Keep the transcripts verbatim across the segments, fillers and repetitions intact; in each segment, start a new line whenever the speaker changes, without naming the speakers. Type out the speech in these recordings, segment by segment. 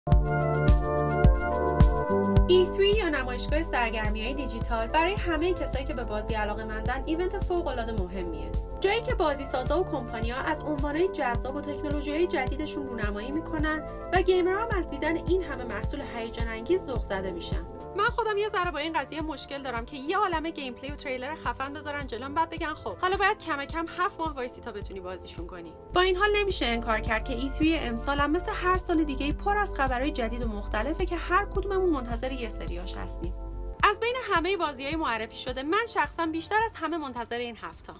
ای سه یا نمایشگاه سرگرمی‌های دیجیتال برای همه کسایی که به بازی علاقه‌مندن ایونت فوق‌العاده مهمیه. جایی که بازیسازا و کمپانی‌ها از عنوانهای جذاب و تکنولوژی‌های جدیدشون رونمایی میکنن و گیمرها هم از دیدن این همه محصول هیجان انگیز ذوق زده میشن. من خودم یه ذره با این قضیه مشکل دارم که یه عالمه گیم پلی و تریلر خفن بذارن جلوم، بعد بگن خب حالا باید کم کم هفت ماه وایسی تا بتونی بازیشون کنی. با این حال نمیشه انکار کرد که ای سه امسال هم مثل هر سال دیگه پر از خبرهای جدید و مختلفه که هر کدوممون منتظر یه سریاش هستیم. از بین همه بازی‌های معرفی شده، من شخصا بیشتر از همه منتظر این هفته.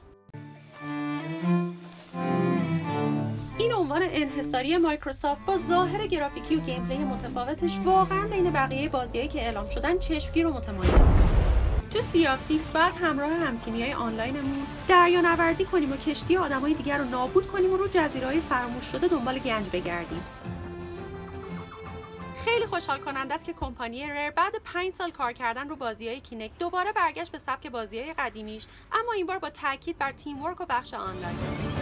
این عنوان انحصاری مایکروسافت با ظاهر گرافیکی و گیم پلی متفاوتش واقعا بین بقیه بازیایی که اعلام شدن چشمگیر و متمایزه. تو سی آف تیوز بعد همراه هم‌تیمی‌های آنلاینمون دریانوردی کنیم و کشتی آدمای دیگر رو نابود کنیم و رو جزیره‌های فراموش شده دنبال گنج بگردیم. خیلی خوشحال کننده است که کمپانی ریر بعد پنج سال کار کردن رو بازی‌های کینکت دوباره برگشت به سبک بازی‌های قدیمیش، اما این بار با تاکید بر تیم ورک و بخش آنلاین.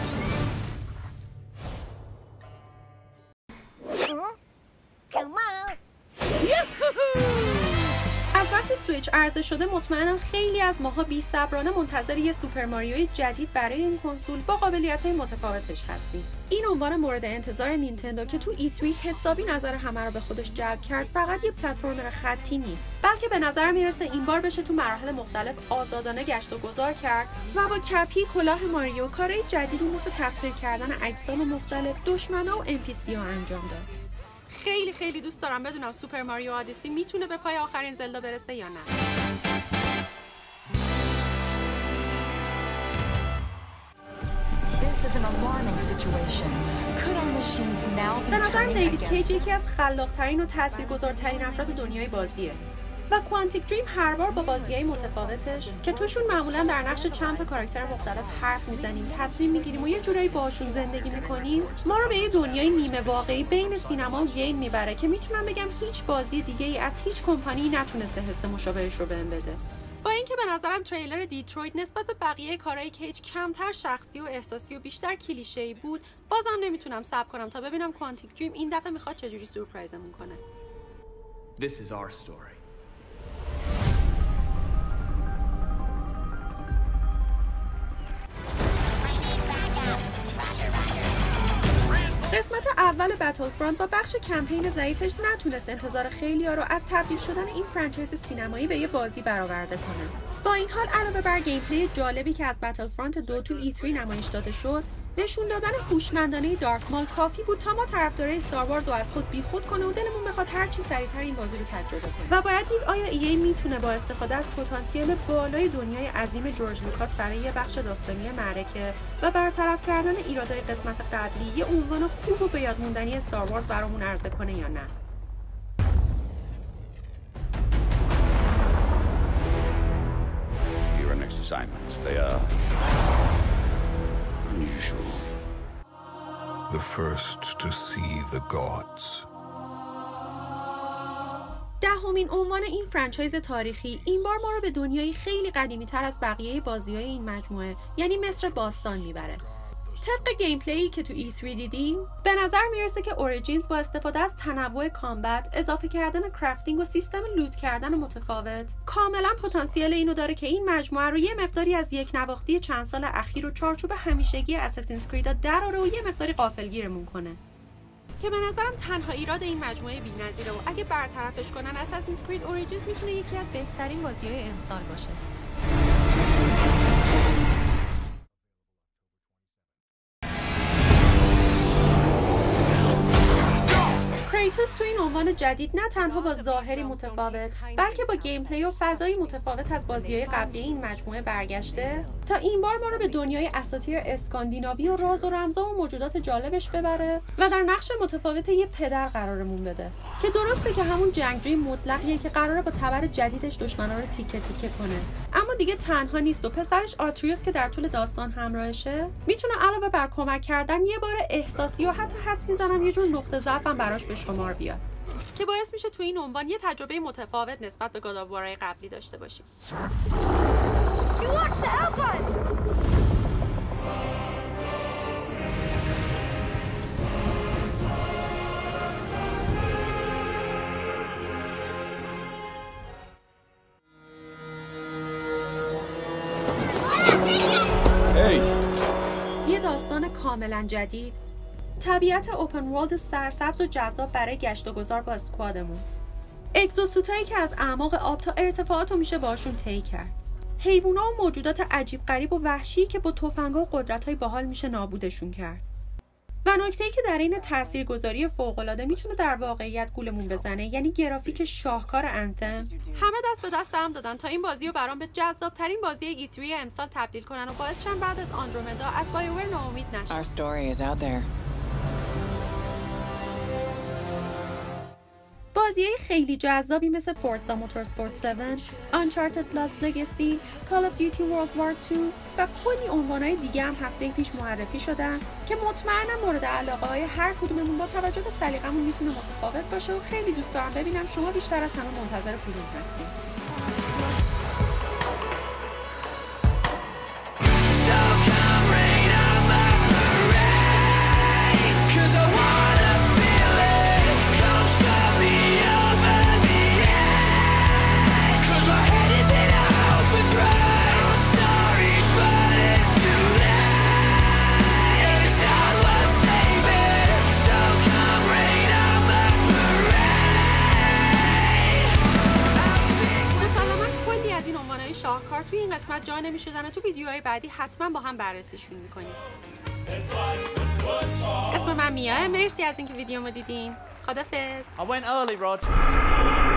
از وقتی سویچ عرضه شده مطمئنم خیلی از ماها بی‌صبرانه منتظر یه سوپر ماریوی جدید برای این کنسول با قابلیت‌های متفاوتش هستیم. این عنوان مورد انتظار نینتندو که تو ای سه حسابی نظر همه رو به خودش جلب کرد فقط یه پلتفرمر خطی نیست، بلکه به نظر میرسه این بار بشه تو مراحل مختلف آزادانه گشت و گذار کرد و با کپی کلاه ماریو کارهای جدیدی مثل تسخیر کردن اجسام مختلف، دشمنا و ام پی سی ها انجام داد. خیلی خیلی دوست دارم بدونم سوپر ماریو آدیسی میتونه به پای آخرین زلدا برسه یا نه. به نظرم دیوید کیج یکی از خلاق‌ترین و تاثیرگذارترین افراد دنیای بازیه و کوانتیک دریم هر بار با بازی‌های متفاوتش که توشون معمولا در نقش چند تا کاراکتر مختلف حرف میزنیم، تصمیم میگیریم و یه جورایی باهاشون زندگی میکنیم، ما رو به یه دنیای نیمه واقعی بین سینما و گیم میبره که میتونم بگم هیچ بازی دیگه‌ای از هیچ کمپانی نتونسته حس مشابهش رو بهم بده. با اینکه به نظرم تریلر دیترویت نسبت به بقیه کارهای کیج کمتر شخصی و احساسی و بیشتر کلیشه‌ای بود، بازم نمیتونم صبر کنم تا ببینم کوانتیک دریم این دفعه میخواد چجوری سورپرایزمون کنه.
This is our story.
قسمت اول بتل فرانت با بخش کمپین ضعیفش نتونست انتظار خیلی‌ها رو از تبدیل شدن این فرانچایز سینمایی به یه بازی برآورده کنه. با این حال علاوه بر گیم پلی جالبی که از بتل فرانت دو تو ای سه نمایش داده شد، نشون دادن هوشمندانه دارک مال کافی بود تا ما طرفدارای استار وارز رو از خود بیخود کنه و دلمون بخواد هر چی سریعتر این بازی رو تجربه کنیم. و باید دید آیا ای ای میتونه با استفاده از پتانسیل بالای دنیای عظیم جورج لوکاس برای یه بخش داستانی معرکه و برطرف کردن ایرادای قسمت قبلی یه عنوان خوب و به یاد موندنی استار وارز برامون عرضه کنه یا نه.
Your next assignments, they are unusual.
The first to see the gods.
دهمین عنوان این فرانچایز تاریخی این بار ما رو به دنیایی خیلی قدیمی تر از بقیه بازی‌های این مجموعه، یعنی مصر باستان میبره. طبق گیم پلی که تو ای سه دیدیم، به نظر میرسه که اوریجینز با استفاده از تنوع کامبت، اضافه کردن کرافتینگ و سیستم لوت کردن متفاوت، کاملا پتانسیل اینو داره که این مجموعه رو یه مقداری از یک نواختی چند سال اخیر و چارچوب همیشگی اساسینز کرید دراره و یه مقداری غافلگیرمون کنه. که به نظرم تنها ایراد این مجموعه بی‌نظیره و اگه برطرفش کنن اساسینز کرید اوریجینز میتونه یکی از بهترین بازی‌های امسال باشه. کریتوس تو این عنوان جدید نه تنها با ظاهری متفاوت، بلکه با گیم پلی و فضایی متفاوت از بازی‌های قبلی این مجموعه برگشته تا این بار ما رو به دنیای اساطیر اسکاندیناوی و راز و رمزها و موجودات جالبش ببره و در نقش متفاوت یه پدر قرارمون بده که درسته که همون جنگجوی مطلقیه که قراره با تبر جدیدش دشمنا رو تیکه تیکه کنه، اما دیگه تنها نیست و پسرش آتریوس که در طول داستان همراهشه میتونه علاوه بر کمک کردن یه بار احساسی و حتی حدس میزنم یه جور نقطه ضعفم براش به شمار بیاد که باعث میشه تو این عنوان یه تجربه متفاوت نسبت به گادآوارهای قبلی داشته باشیم. کاملا جدید، طبیعت اوپن ورلد سرسبز و جذاب برای گشت و گذار با اسکوادمون، اگزوسوتایی که از اعماق آب تا ارتفاعات رو میشه باشون طی کرد، حیوونا و موجودات عجیب غریب و وحشی که با تفنگ‌ها و قدرت‌های باحال میشه نابودشون کرد. و نکته‌ای که در این تاثیرگذاری فوق‌العاده میتونه در واقعیت گولمون بزنه، یعنی گرافیک شاهکار انتم. همه دست به دست هم دادن تا این بازی رو برام به جذاب‌ترین بازی ای تری امسال تبدیل کنن و باعث شدن بعد از آندرومدا از بایوور ناامید نشن.
Our story is out there.
بازی‌های خیلی جذابی مثل فورزا موتورسپورت هفت، Uncharted Lost Legacy، Call of Duty World War دو و کلی عنوان‌های دیگه هم هفته پیش معرفی شدن که مطمئنم مورد علاقه‌های هر کدوممون با توجه به سلیقه‌مون میتونه متفاوت باشه و خیلی دوست دارم ببینم شما بیشتر از همه منتظر کدوم هستین. شاهکار توی این قسمت جا نمی‌شدن و تو ویدیوهای بعدی حتما با هم بررسیشون می‌کنیم. اسم من میاه، مرسی از اینکه ویدیومو دیدین. خدافظ.
I went early, Rod.